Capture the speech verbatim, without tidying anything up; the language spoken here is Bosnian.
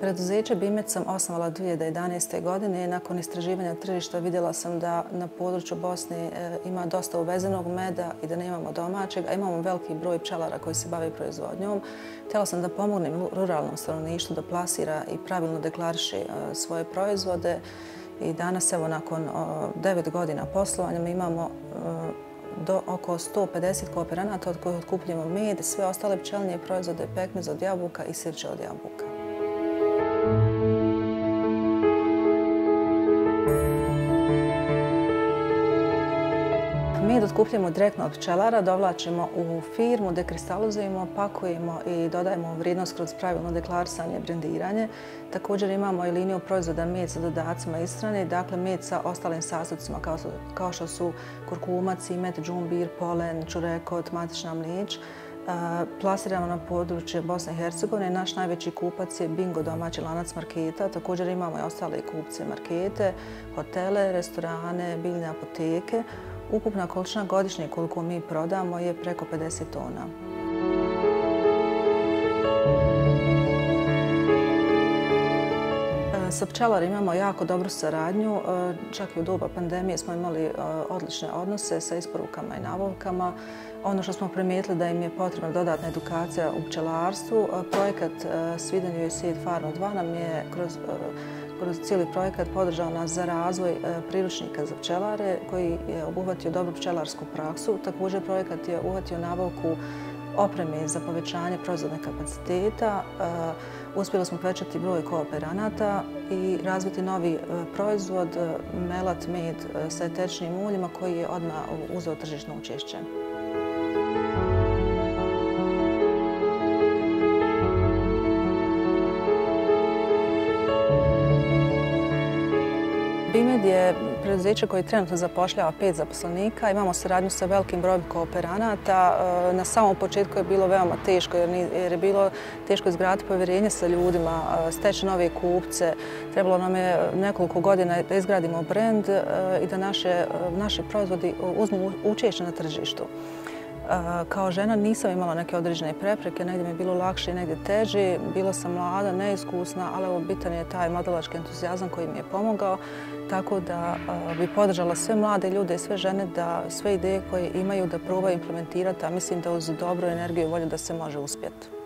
Preduzeće Bimec sam osnovala dvije hiljade jedanaeste. godine. Nakon istraživanja tržišta vidjela sam da na području Bosne ima dosta uvezenog meda i da nemamo domaćeg, a imamo veliki broj pčelara koji se bave proizvodnjom. Htjela sam da pomognem ruralnom stanovništvu da plasira i pravilno deklariše svoje proizvode. I danas, evo, nakon devet godina poslovanja, mi imamo do oko sto pedeset kooperanata od kojih otkupljujemo med, sve ostale pčelinje proizvode, pekmez od jabuka i sirće od jabuka. Med otkupljujemo direktno od pčelara, dovlačimo u firmu, dekristalizujemo, pakujemo i dodajemo vrijednost kroz pravilno deklarisanje i brendiranje. Također imamo i liniju proizvoda med sa dodacima ishrane, dakle med sa ostalim sastojcima kao što su kurkuma, cimet, džumbir, polen, čurekot, matična mliječ. Plasiramo na područje Bosne i Hercegovine. Naš najveći kupac je Bingo, domaći lanac marketa. Također imamo i ostale kupce markete, hotele, restorane, biljne apoteke. Ukupna količina godišnje koliko mi prodamo je preko pedeset tona. Sa pčelarima imamo jako dobru saradnju. Čak i u doba pandemije smo imali odlične odnose sa isporukama i nabavkama. Ono što smo primijetili da im je potrebna dodatna edukacija u pčelarstvu. Projekat Sweden U S A Farma dva nam je kroz kroz cijeli projekat podržao nas za razvoj priručnika za pčelare koji je obuhvatio dobru pčelarsku praksu. Također projekat je obuhvatio nabavku opreme za povećanje proizvodnih kapaciteta. Uspjeli smo povećati broj kooperanata i razviti novi proizvod, melat med sa eteričnim uljima koji je odmah uzeo tržišno učešće. Bimed je preduzeće koje trenutno zapošljava pet zaposlenika. Imamo saradnju sa velikim brojem kooperanata. Na samom početku je bilo veoma teško jer je bilo teško izgraditi povjerenje sa ljudima, steći nove kupce. Trebalo nam je nekoliko godina da izgradimo brend i da naši proizvodi uzmu učešće na tržištu. Kao žena nisam imala neke određene prepreke, negdje mi je bilo lakše i negdje teže. Bila sam mlada, neiskusna, ali bitan je taj mladalački entuzijazam koji mi je pomogao. Tako da bi podržala sve mlade ljude i sve žene da sve ideje koje imaju da probaju implementirati, a mislim da uz dobru energiju i volju da se može uspjeti.